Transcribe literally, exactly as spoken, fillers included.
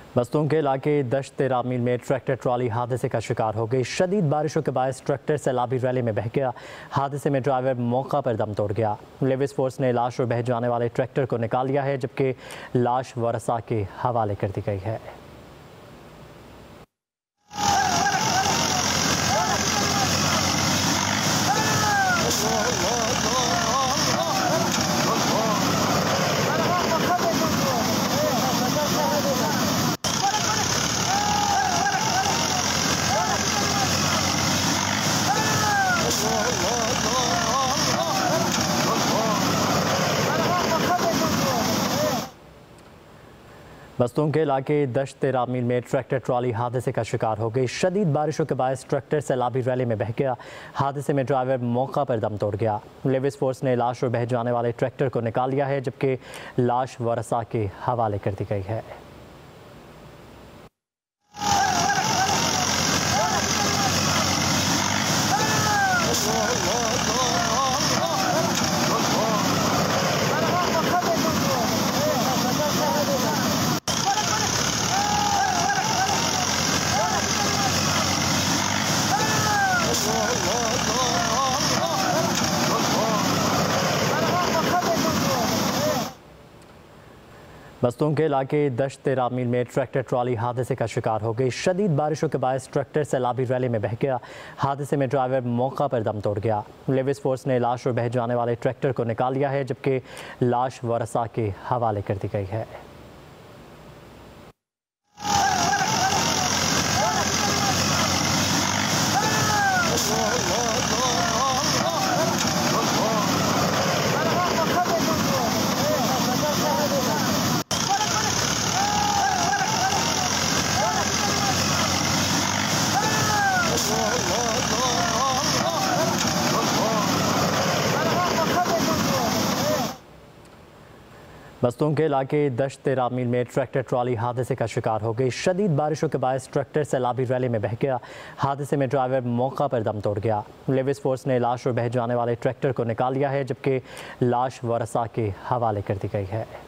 बस्तों के इलाके दश्त तेरह मील में ट्रैक्टर ट्रॉली हादसे का शिकार हो गई। शदीद बारिशों के बायस ट्रैक्टर सैलाबी रैली में बह गया। हादसे में ड्राइवर मौका पर दम तोड़ गया। लेविस फोर्स ने लाश और बह जाने वाले ट्रैक्टर को निकाल लिया है, जबकि लाश वरसा के हवाले कर दी गई है। बस्तों के इलाके दश्त तेरह मील में ट्रैक्टर ट्रॉली हादसे का शिकार हो गई। शदीद बारिशों के बायस ट्रैक्टर सैलाबी रैली में बह गया। हादसे में ड्राइवर मौका पर दम तोड़ गया। लेविस फोर्स ने लाश और बह जाने वाले ट्रैक्टर को निकाल लिया है, जबकि लाश वरसा के हवाले कर दी गई है। बस्तों के इलाके दश्त तेरह मील में ट्रैक्टर ट्रॉली हादसे का शिकार हो गई। शदीद बारिशों के बायस ट्रैक्टर सैलाबी रैली में बह गया। हादसे में ड्राइवर मौका पर दम तोड़ गया। लेविस फोर्स ने लाश और बह जाने वाले ट्रैक्टर को निकाल लिया है, जबकि लाश वरसा के हवाले कर दी गई है। बस्तों के इलाके दश्त तेरह मील में ट्रैक्टर ट्रॉली हादसे का शिकार हो गई। शदीद बारिशों के बायस ट्रैक्टर सैलाबी रैली में बह गया। हादसे में ड्राइवर मौका पर दम तोड़ गया। लेविस फोर्स ने लाश और बह जाने वाले ट्रैक्टर को निकाल लिया है, जबकि लाश वरसा के हवाले कर दी गई है।